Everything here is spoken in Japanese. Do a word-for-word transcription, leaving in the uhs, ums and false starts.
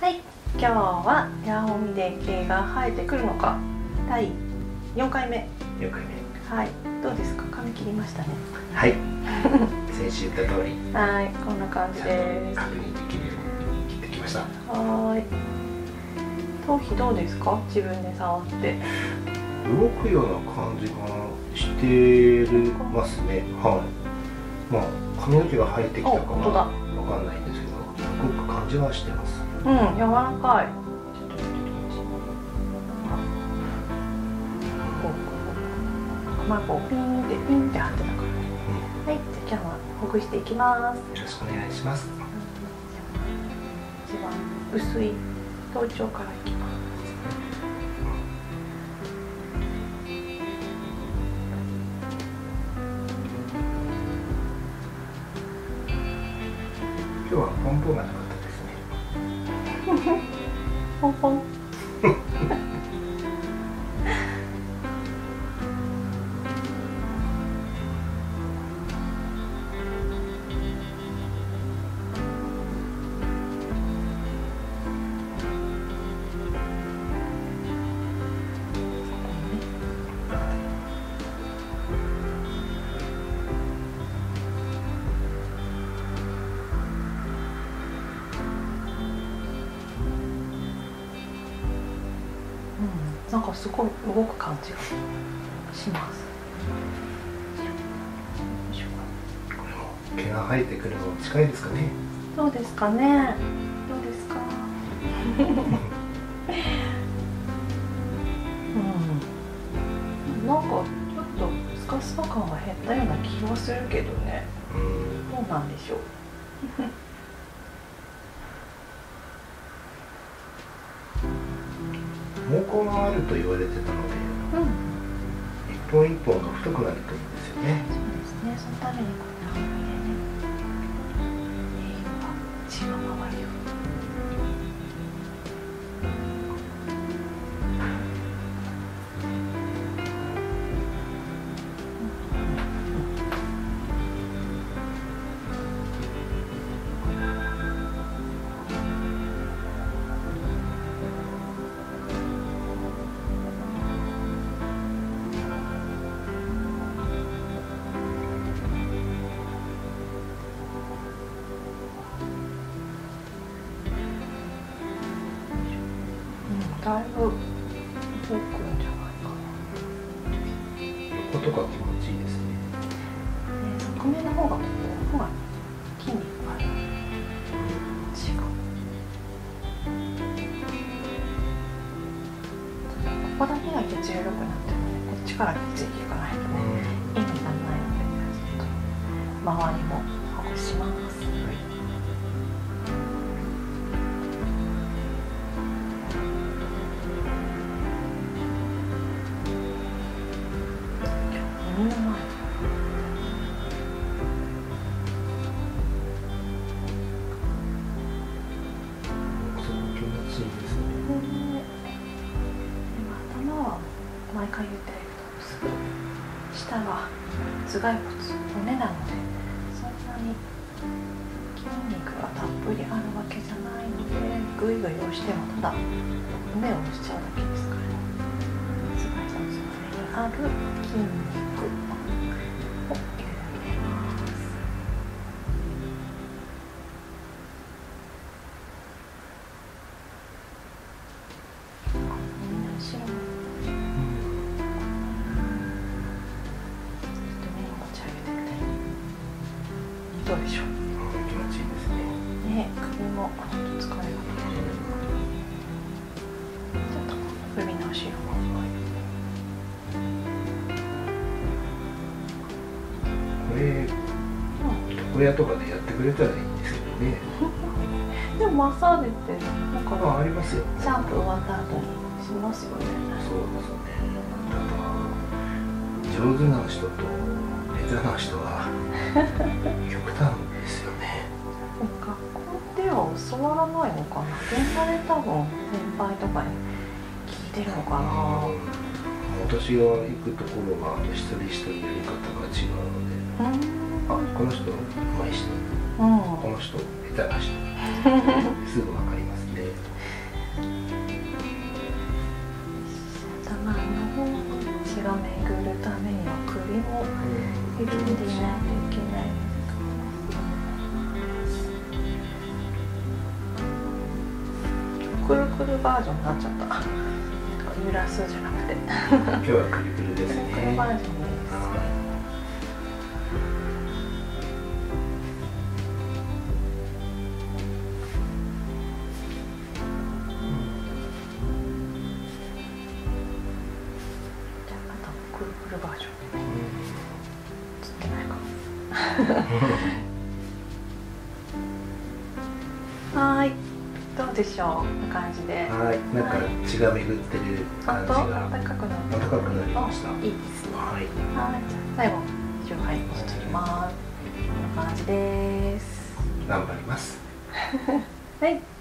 はい、今日はヤホミで毛が生えてくるのかだいよんかいめ。 よんかいめ。 はい、どうですか？髪切りましたね。 はい。先週言った通り。 はい、こんな感じです。 確認できるように切ってきました。 はい。頭皮どうですか？自分で触って。 動くような感じがしてますね。はい。まあ髪の毛が生えてきたかはわかんないんですけど、動く感じはしてます。 うん、柔らかい。まあこうピンってピンって張ってたからね。うん、はい、じゃあ今日はほぐしていきます。 よろしくお願いします。 一番薄い頭頂からいきます。 今日はポンポンがなかったですね。 ポンポン。なんかすごい動く感じがします。 これも毛が生えてくるの近いですかね。 どうですかね。どうですか。うん。なんかちょっとスカスカ感が減ったような気はするけどね。うん。どうなんでしょう。 毛根があると言われてたので、うん、一本一本が太くなるといいんですよね。 そうですね。そのためにこんな風にね、栄養が血が回るように。だいぶ動くんじゃないかな。 横とか気持ちいいですね。 側面の方がここが筋肉がある。違う。ここだけが血流良くなってるので、こっちから血液がないとね、意味がないので、ちょっと周りもほぐします。耳の前。頭は毎回言ってるけど、下は頭蓋骨、骨なのでそんなに筋肉がたっぷりあるわけじゃないので、グイグイ押してもただ骨を押しちゃうだけですからね。頭蓋骨の上にある筋肉を緩めます。後ろもどうでしょう。 気持ちいいですね。 ね、首もちょっと疲れが出てる。ちょっと首の後ろも。 これ、床屋とかでやってくれたらいいんですけどね。 でもマッサージってなんかあ、ありますよ。 シャンプー終わった後にしますよね。 そうですね。ただ上手な人と下手な人は極端ですよね。 学校では教わらないのかな。現場で多分先輩とかに聞いてるのかな。 私が行くところが一人一人やり方が違うので、あ、この人上手い人、うん、この人下手な人すぐ分かりますね。 力んでいないといけない。くるくるバージョンになっちゃった。揺らすじゃなくて。 今日はくるくるですね。 くるくるバージョンです。じゃああとくるくるバージョン。つってないか。はーい。どうでしょう。こんな感じで。 はい、なんか血が巡ってる感じが暖かくなって暖かくなりました。 いいですね。 はい。 はい、じゃあ最後一応はい押してきます。こんな感じです。 頑張ります。 はい。